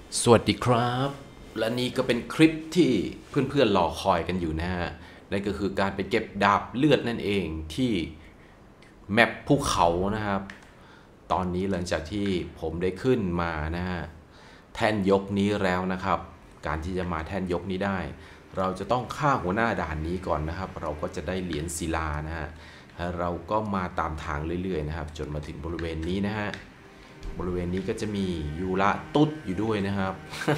สวัสดีครับและนี่ก็เป็นคลิปที่เพื่อนๆรอคอยกันอยู่นะฮะนั่นก็คือการไปเก็บดาบเลือดนั่นเองที่แมปภูเขานะครับตอนนี้หลังจากที่ผมได้ขึ้นมานะฮะแท่นยกนี้แล้วนะครับการที่จะมาแท่นยกนี้ได้เราจะต้องฆ่าหัวหน้าด่านนี้ก่อนนะครับเราก็จะได้เหรียญศิลานะฮะเราก็มาตามทางเรื่อยๆนะครับจนมาถึงบริเวณนี้นะฮะบริเวณนี้ก็จะมียูระตุ๊ดอยู่ด้วยนะครับ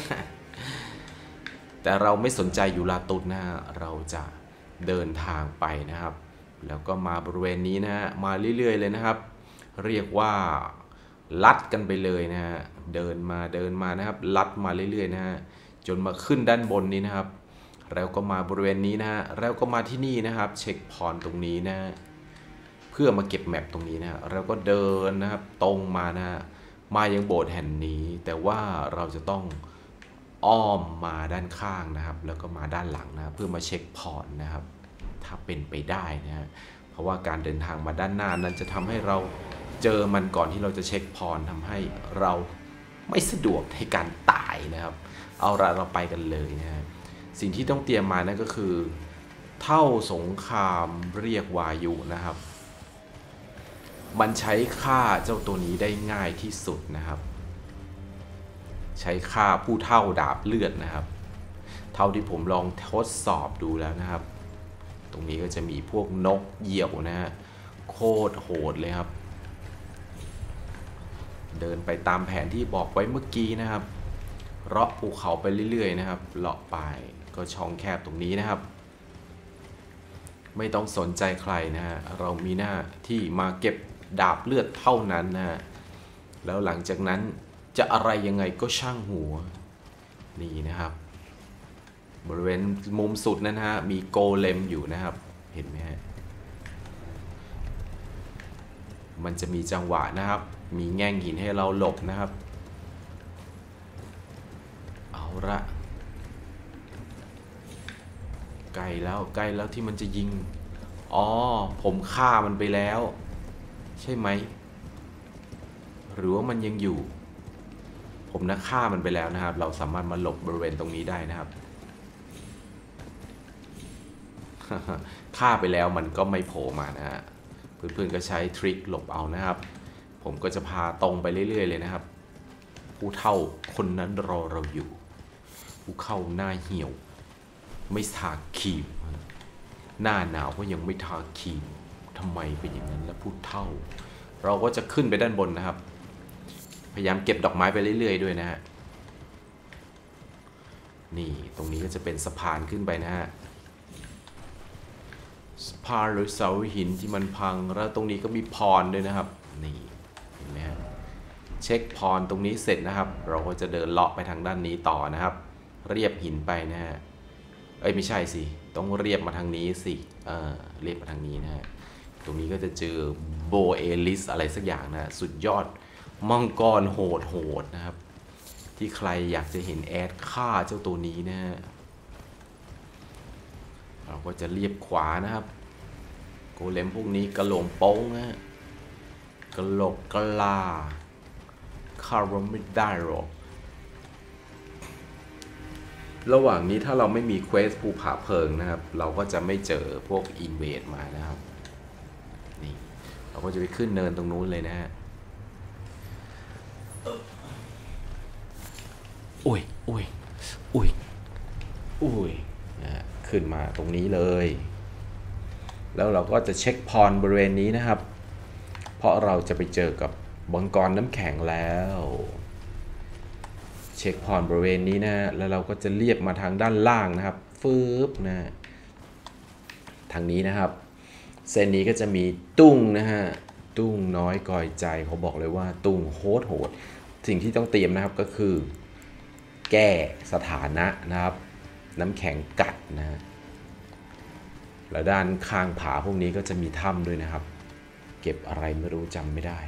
แต่เราไม่สนใจยูราตุดนะฮะเราจะเดินทางไปนะครับแล้วก็มาบริเวณนี้นะฮะมาเรื่อยๆเลยนะครับเรียกว่าลัดกันไปเลยนะฮะเดินมานะครับลัดมาเรื่อยๆนะฮะจนมาขึ้นด้านบนนี้นะครับแล้วก็มาบริเวณนี้นะฮะแล้วก็มาที่นี่นะครับเช็คพอยต์ตรงนี้นะเพื่อมาเก็บแมปตรงนี้นะแล้วก็เดินนะครับตรงมานะฮะมายังโบสถ์แห่งนี้แต่ว่าเราจะต้องอ้อมมาด้านข้างนะครับแล้วก็มาด้านหลังนะเพื่อมาเช็คพอยต์นะครับถ้าเป็นไปได้นะฮะเพราะว่าการเดินทางมาด้านหน้านั้นจะทำให้เราเจอมันก่อนที่เราจะเช็คพอยต์ทำให้เราไม่สะดวกในการตายนะครับเอาละเราไปกันเลยนะฮะสิ่งที่ต้องเตรียมมานั่นก็คือเท่าสงครามเรียกวายุนะครับมันใช้ฆ่าเจ้าตัวนี้ได้ง่ายที่สุดนะครับใช้ฆ่าผู้เท่าดาบเลือดนะครับเท่าที่ผมลองทดสอบดูแล้วนะครับตรงนี้ก็จะมีพวกนกเหยี่ยวนะฮะโคตรโหดเลยครับเดินไปตามแผนที่บอกไว้เมื่อกี้นะครับเลาะภูเขาไปเรื่อยๆนะครับเลาะไปก็ช่องแคบตรงนี้นะครับไม่ต้องสนใจใครนะฮะเรามีหน้าที่มาเก็บดาบเลือดเท่านั้นนะฮะแล้วหลังจากนั้นจะอะไรยังไงก็ช่างหัวนี่นะครับบริเวณมุมสุดนั้นฮะมีโกเลมอยู่นะครับเห็นไหมฮะมันจะมีจังหวะนะครับมีแง่งหินให้เราหลบนะครับเอาละใกล้แล้วที่มันจะยิงอ๋อผมฆ่ามันไปแล้วใช่ไหมหรือว่ามันยังอยู่ผมนะฆ่ามันไปแล้วนะครับเราสามารถมาหลบบริเวณตรงนี้ได้นะครับ ฆ่าไปแล้วมันก็ไม่โผล่มานะฮะเพื่อนๆก็ใช้ทริคหลบเอานะครับผมก็จะพาตรงไปเรื่อยๆเลยนะครับผู้เฒ่าคนนั้นรอเราอยู่ผู้เข้าหน้าเหี่ยวไม่ทาครีมหน้าหนาวก็ยังไม่ทาครีมทำไมเป็นอย่างนั้นและผู้เฒ่าเราก็จะขึ้นไปด้านบนนะครับพยายามเก็บดอกไม้ไปเรื่อยๆด้วยนะฮะนี่ตรงนี้ก็จะเป็นสะพานขึ้นไปนะฮะสะพานหรือเสาหินที่มันพังแล้วตรงนี้ก็มีพรด้วยนะครับนี่เห็นไหมฮะเช็คพรตรงนี้เสร็จนะครับเราก็จะเดินเลาะไปทางด้านนี้ต่อนะครับเรียบหินไปนะฮะเอ้ยไม่ใช่สิต้องเรียบมาทางนี้สิเรียบมาทางนี้นะฮะตรงนี้ก็จะเจอโบเอลิสอะไรสักอย่างนะสุดยอดมังกรโหดนะครับที่ใครอยากจะเห็นแอดฆ่าเจ้าตัวนี้นะฮะเราก็จะเรียบขวานะครับโกเลมพวกนี้กระโหลงโป้งนะกระโหลกกะลาคารไม่ได้หรอกระหว่างนี้ถ้าเราไม่มีเควสภูผาเพลิงนะครับเราก็จะไม่เจอพวกอินเวดมานะครับนี่เราก็จะไปขึ้นเนินตรงนู้นเลยนะฮะอุ้ยอุ้ยอุ้ยอุ้ยนะขึ้นมาตรงนี้เลยแล้วเราก็จะเช็คพรบริเวณนี้นะครับเพราะเราจะไปเจอกับมังกรน้ำแข็งแล้วเช็คพรบริเวณนี้นะแล้วเราก็จะเรียบมาทางด้านล่างนะครับฟืบนะทางนี้นะครับเส้นนี้ก็จะมีตุ้งนะฮะตุ้งน้อยก่อยใจเขาบอกเลยว่าตุ้งโหดสิ่งที่ต้องเตรียมนะครับก็คือแก้สถานะนะครับน้ำแข็งกัดนะแล้วด้านข้างผาพวกนี้ก็จะมีถ้ำด้วยนะครับเก็บอะไรไม่รู้จำไม่ได้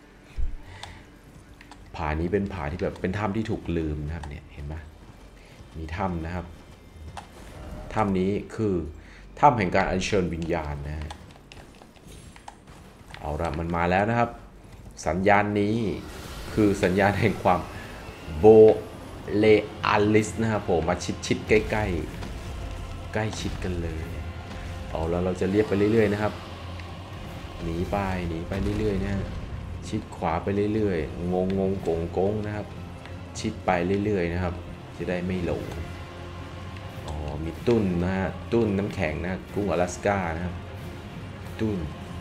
ผานี้เป็นผาที่แบบเป็นถ้ำที่ถูกลืมนะครับเนี่ยเห็นไหมมีถ้ำนะครับถ้ำนี้คือถ้ำแห่งการอัญเชิญวิญญาณนะเอาละมันมาแล้วนะครับสัญญาณนี้คือสัญญาณแห่งความโบเลอาลิสนะครับผมมาชิดใกล้ใกล้ชิดกันเลยเอาแล้วเราจะเรียบไปเรื่อยๆนะครับหนีไปเรื่อยๆนะชิดขวาไปเรื่อยๆงงโกงนะครับชิดไปเรื่อยๆนะครับจะได้ไม่หลงอ๋อมีตุ้นนะฮะตุ้นน้ำแข็งนะกุ้งอลาสก้านะครับตุ้น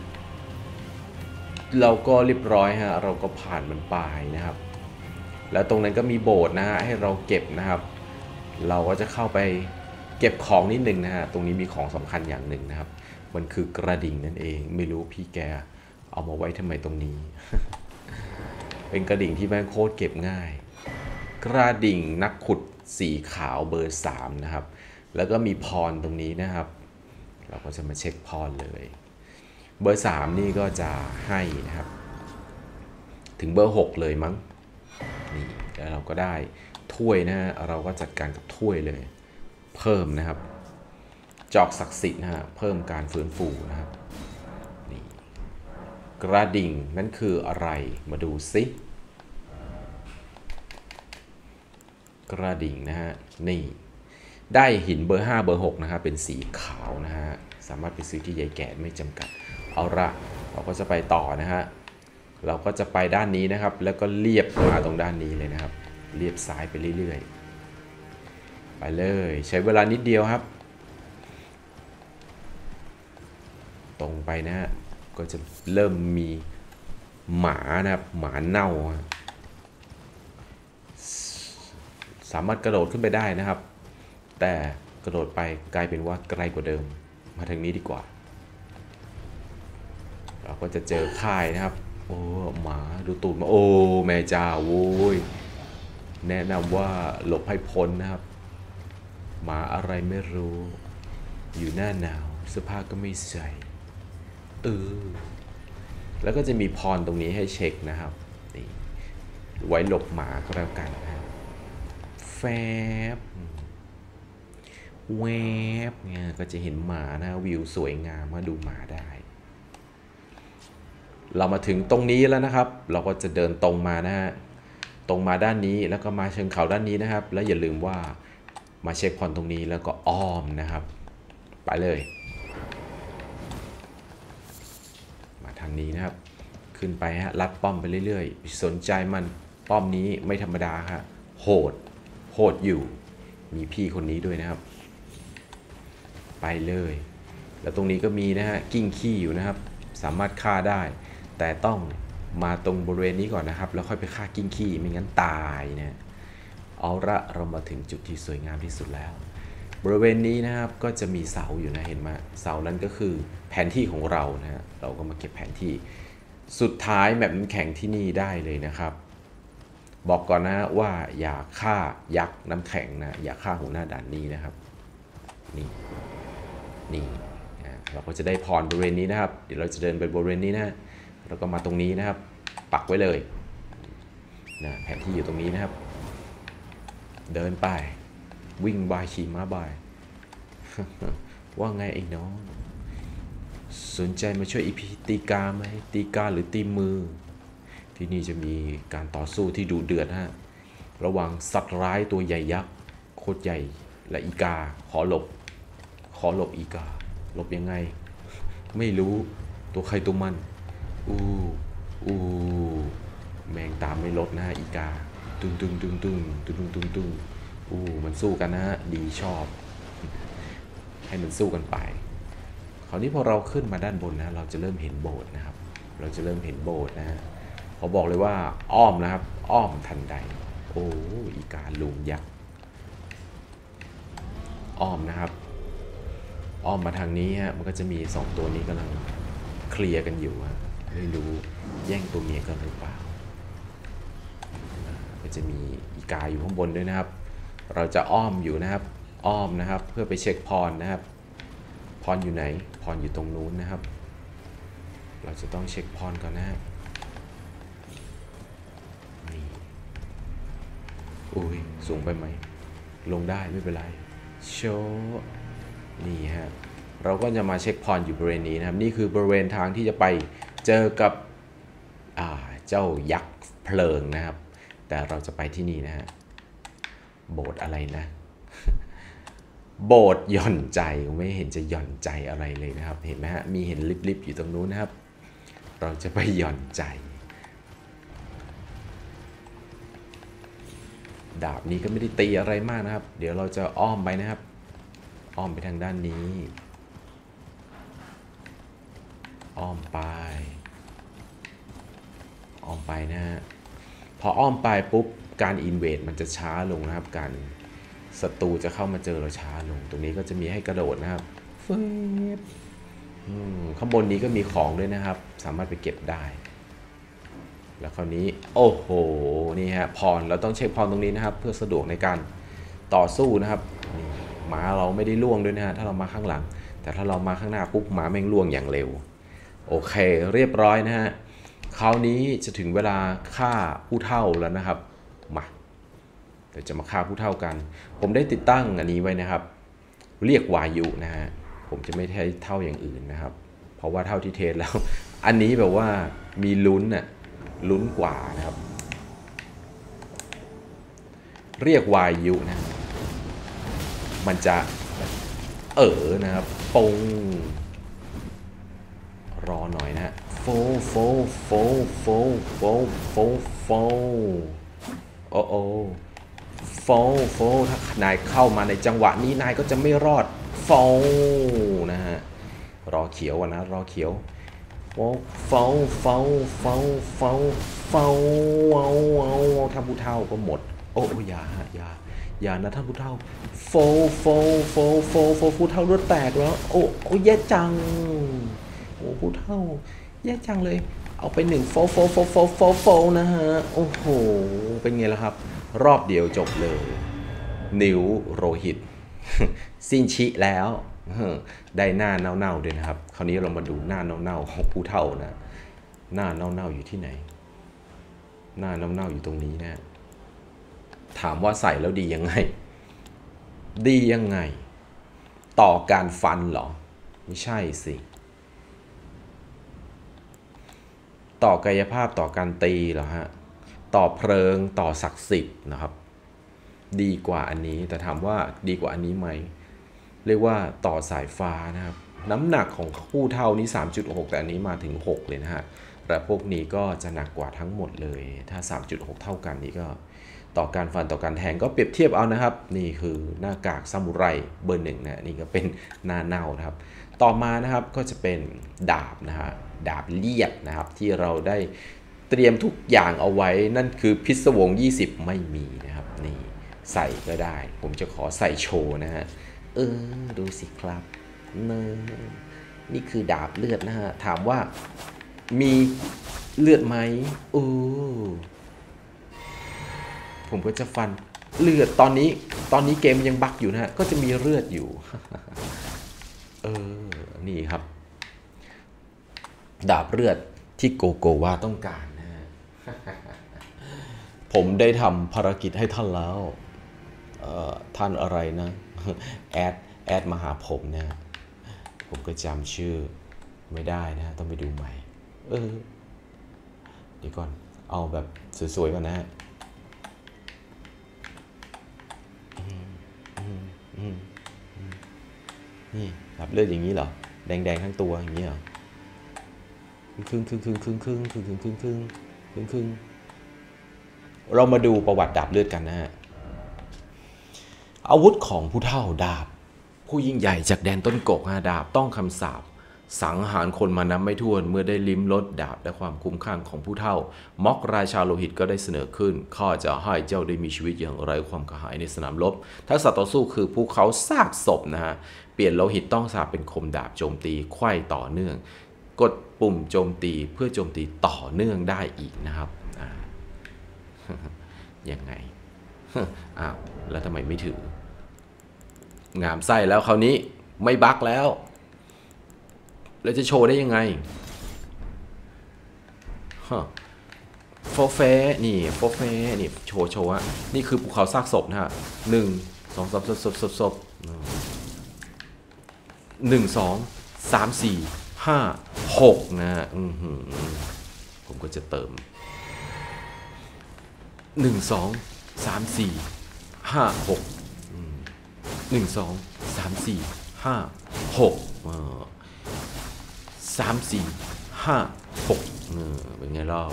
เราก็เรียบร้อยฮะเราก็ผ่านมันไปนะครับแล้วตรงนั้นก็มีโบสถ์นะฮะให้เราเก็บนะครับเราก็จะเข้าไปเก็บของนิดหนึ่งนะฮะตรงนี้มีของสำคัญอย่างหนึ่งนะครับมันคือกระดิ่งนั่นเองไม่รู้พี่แกเอามาไว้ทำไมตรงนี้ เป็นกระดิ่งที่แม่งโคตรเก็บง่ายกระดิ่งนักขุดสีขาวเบอร์3นะครับแล้วก็มีพรตรงนี้นะครับเราก็จะมาเช็คพรเลยเบอร์3นี่ก็จะให้นะครับถึงเบอร์6เลยมั้งนี่แล้วเราก็ได้ถ้วยนะฮะเราก็จัดการกับถ้วยเลยเพิ่มนะครับจอกศักดิ์สิทธิ์นะฮะเพิ่มการฟื้นฟูนะครับนี่กระดิ่งนั่นคืออะไรมาดูซิกระดิ่งนะฮะนี่ได้หินเบอร์5เบอร์6นะครับเป็นสีขาวนะฮะสามารถไปซื้อที่ยายแก่ไม่จำกัดเอาละเราก็จะไปต่อนะฮะเราก็จะไปด้านนี้นะครับแล้วก็เลียบมาตรงด้านนี้เลยนะครับเลียบซ้ายไปเรื่อยๆไปเลยใช้เวลานิดเดียวครับตรงไปนะฮะก็จะเริ่มมีหมานะครับหมาเน่าสามารถกระโดดขึ้นไปได้นะครับแต่กระโดดไปกลายเป็นว่าไกลกว่าเดิมมาทางนี้ดีกว่าเราก็จะเจอค่ายนะครับโอ้หมาดูตูดมาโอ้แม่เจ้าโว้ยแนะนำว่าหลบให้พ้นนะครับหมาอะไรไม่รู้อยู่หน้าหนาวเสื้อผ้าก็ไม่ใส่แล้วก็จะมีพรตรงนี้ให้เช็คนะครับนี่ไว้หลบหมาก็แล้วกันนะแฟบแวบเนี่ยก็จะเห็นหมานะวิวสวยงามมาดูหมาได้เรามาถึงตรงนี้แล้วนะครับเราก็จะเดินตรงมานะฮะตรงมาด้านนี้แล้วก็มาเชิงเขาด้านนี้นะครับแล้วอย่าลืมว่ามาเช็คพรตรงนี้แล้วก็อ้อมนะครับไปเลยมาทางนี้นะครับขึ้นไปฮะลัดป้อมไปเรื่อยๆสนใจมันป้อมนี้ไม่ธรรมดาครับโหดอยู่มีพี่คนนี้ด้วยนะครับไปเลยแล้วตรงนี้ก็มีนะฮะกิ้งขี้อยู่นะครับสามารถฆ่าได้แต่ต้องมาตรงบริเวณนี้ก่อนนะครับแล้วค่อยไปฆ่ากิ้งขี้ไม่งั้นตายนะเอาละเรามาถึงจุดที่สวยงามที่สุดแล้วบริเวณนี้นะครับก็จะมีเสาอยู่นะเห็นไหมเสานั้นก็คือแผนที่ของเรานะฮะเราก็มาเก็บแผนที่สุดท้ายแมปน้ำแข็งที่นี่ได้เลยนะครับบอกก่อนนะว่าอย่าฆ่ายักษ์น้ำแข็งนะอย่าฆ่าหัวหน้าด่านนี้นะครับนี่เราก็จะได้พรบริเวณนี้นะครับเดี๋ยวเราจะเดินไปบริเวณนี้นะแล้วก็มาตรงนี้นะครับปักไว้เลยนะแผนที่อยู่ตรงนี้นะครับเดินไปวิ่งบายขี่ม้าบาย ว่าไงไอ้น้องสนใจมาช่วยอีพีตีกาไหมตีกาหรือตีมือที่นี่จะมีการต่อสู้ที่ดุเดือดฮะระหว่างสัตว์ร้ายตัวใหญ่ยักษ์โคตรใหญ่และอีกาขอหลบอีกาหลบยังไงไม่รู้ตัวใครตัวมันแมงตามไม่ลดนะฮะอีกาตึงมันสู้กันนะฮะดีชอบให้มันสู้กันไปคราวนี้พอเราขึ้นมาด้านบนนะเราจะเริ่มเห็นโบสถ์นะครับเราจะเริ่มเห็นโบสถ์นะฮะเขาบอกเลยว่าอ้อมนะครับอ้อมทันใดโอ้อีกาลุงยักษ์อ้อมนะครับอ้อมมาทางนี้ฮะมันก็จะมี2ตัวนี้กำลังเคลียร์กันอยู่ฮะไม่รู้แย่งตัวเมียกันหรือเปล่าก็จะมีอีกาอยู่ข้างบนด้วยนะครับเราจะอ้อมอยู่นะครับอ้อมนะครับเพื่อไปเช็คพรนะครับพรอยู่ไหนพรอยู่ตรงนู้นนะครับเราจะต้องเช็คพรก่อนนะฮะนี่อุ้ยสูงไปไหมลงได้ไม่เป็นไรโชว์นี่ฮะเราก็จะมาเช็คพรอยู่บริเวณนี้นะครับนี่คือบริเวณทางที่จะไปเจอกับเจ้ายักษ์เพลิงนะครับแต่เราจะไปที่นี่นะฮะโบสถ์อะไรนะ โบสถ์หย่อนใจไม่เห็นจะหย่อนใจอะไรเลยนะครับเห็นไหมฮะมีเห็นลิบๆอยู่ตรงนู้นนะครับเราจะไปหย่อนใจดาบนี้ก็ไม่ได้ตีอะไรมากนะครับเดี๋ยวเราจะอ้อมไปนะครับอ้อมไปทางด้านนี้อ้อมไปนะฮะพออ้อมไปปุ๊บการอินเวดมันจะช้าลงนะครับการศัตรูจะเข้ามาเจอเราช้าลงตรงนี้ก็จะมีให้กระโดดนะครับข้างบนนี้ก็มีของด้วยนะครับสามารถไปเก็บได้แล้วคราวนี้โอ้โหนี่ฮะพรเราต้องเช็คพรตรงนี้นะครับเพื่อสะดวกในการต่อสู้นะครับหมาเราไม่ได้ล่วงด้วยนะฮะถ้าเรามาข้างหลังแต่ถ้าเรามาข้างหน้าปุ๊บหมาแม่งล่วงอย่างเร็วโอเคเรียบร้อยนะฮะคราวนี้จะถึงเวลาฆ่าผู้เฒ่าแล้วนะครับมาเดี๋ยวจะมาฆ่าผู้เฒ่ากันผมได้ติดตั้งอันนี้ไว้นะครับเรียกวายุนะฮะผมจะไม่ใช้เท่าอย่างอื่นนะครับเพราะว่าเท่าที่เทสแล้วอันนี้แบบว่ามีลุ้นน่ะลุ้นกว่านะครับเรียกวายุนะมันจะนะครับปงรอหน่อยนะโฟโอ้โฟถ้านายเข้ามาในจังหวะนี้นายก็จะไม่รอดโฟนะฮะรอเขียวนะรอเขียวโฟท่านผู้เฒ่าก็หมดโอ้อย่านะท่านผู้เฒ่าโฟผู้เฒ่าเลือดแตกแล้วโอ้แย่จังโอ้ผู้เฒ่าแย่จังเลยเอาไป1โฟนะฮะโอ้โหเป็นไงล่ะครับรอบเดียวจบเลยนิ้วโรหิตสิ้นชิแล้วได้หน้าเน่าๆด้วยนะครับคราวนี้เรามาดูหน้าเน่าๆของผู้เฒ่านะหน้าเน่าๆอยู่ที่ไหนหน้าเน่าๆอยู่ตรงนี้นะถามว่าใส่แล้วดียังไงต่อการฟันเหรอไม่ใช่สิต่อกายภาพต่อการตีเหรอฮะต่อเพลิงต่อศักดิ์สิทธิ์นะครับดีกว่าอันนี้แต่ถามว่าดีกว่าอันนี้ไหมเรียกว่าต่อสายฟ้านะครับน้ำหนักของผู้เฒ่านี้ 3.6 แต่อันนี้มาถึง6เลยนะฮะและพวกนี้ก็จะหนักกว่าทั้งหมดเลยถ้า 3.6 เท่ากันนี้ก็ต่อการฟันต่อการแทงก็เปรียบเทียบเอานะครับนี่คือหน้ากากซามูไรเบอร์ 1นะนี่ก็เป็นหน้าเน่านะครับต่อมานะครับก็จะเป็นดาบนะฮะดาบเลียดนะครับที่เราได้เตรียมทุกอย่างเอาไว้นั่นคือพิศวง20ไม่มีนะครับนี่ใส่ก็ได้ผมจะขอใส่โชว์นะฮะดูสิครับนี่คือดาบเลือดนะฮะถามว่ามีเลือดไหมผมก็จะฟันเลือดตอนนี้เกมยังบั๊กอยู่นะฮะก็จะมีเลือดอยู่ นี่ครับดาบเลือดที่โกโกวาต้องการนะฮะ ผมได้ทำภารกิจให้ท่านแล้วท่านอะไรนะ แอดมาหาผมนะผมก็จำชื่อไม่ได้นะต้องไปดูใหม่เดี๋ยวก่อนเอาแบบสวยๆก่อนนะฮะนี่แบบเลือดอย่างนี้เหรอแดงๆทั้งตัวอย่างนี้เหรอครึ่งเรามาดูประวัติดาบเลือดกันนะฮะอาวุธของผู้เฒ่าดาบผู้ยิ่งใหญ่จากแดนต้นกกดาบต้องคำสาปสังหารคนมานับไม่ถ้วนเมื่อได้ลิ้มรสดาบและความคุ้มค่าของผู้เฒ่าม็อกราชาโลหิตก็ได้เสนอขึ้นข้าจะให้เจ้าได้มีชีวิตอย่างไร้ความกระหายในสนามรบทักษะต่อสู้คือภูเขาซากศพนะฮะเปลี่ยนโลหิตต้องสาบเป็นคมดาบโจมตีไขว้ต่อเนื่องกดปุ่มโจมตีเพื่อโจมตีต่อเนื่องได้อีกนะครับยังไงอ้าวแล้วทำไมไม่ถืองามไส้แล้วคราวนี้ไม่บั๊กแล้วแล้วจะโชว์ได้ยังไงโฟเฟนี่โฟเฟนี่โชว์อะนี่คือภูเขาซากศพนะฮะ1 2 ศพ1 2 3 4 5 6นะผมก็จะเติม1 2 3 4 6 1 2 3 4 5 6 3 4 5 6เป็นไงเล่า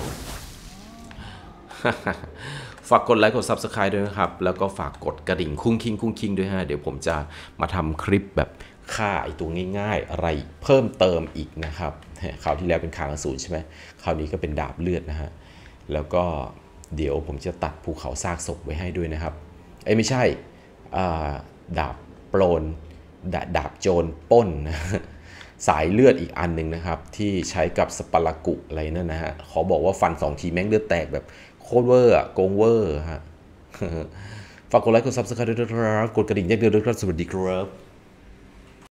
ฝากกดไลค์กด Subscribe ด้วยนะครับแล้วก็ฝากกดกระดิ่งคุ้งคิงด้วยฮะเดี๋ยวผมจะมาทำคลิปแบบฆ่าไอตัวง่ายๆอะไรเพิ่มเติมอีกนะครับคราวที่แล้วเป็นคางอสูรใช่ไหมคราวนี้ก็เป็นดาบเลือดนะฮะแล้วก็เดี๋ยวผมจะตัดภูเขาซากศพไว้ให้ด้วยนะครับไม่ใช่ดาบโปรนดาบโจรป้นนะสายเลือดอีกอันหนึ่งนะครับที่ใช้กับสปารากุอะไรนั่นนะฮะขอบอกว่าฟัน2 ทีแม่งเลือดแตกแบบโคตรเวอร์โกงเวอร์ฮะฝากกดไลค์กด Subscribe ด้วยนะครับกดกระดิ่งแจ้งเตือนด้วยครับสวัสดีครับ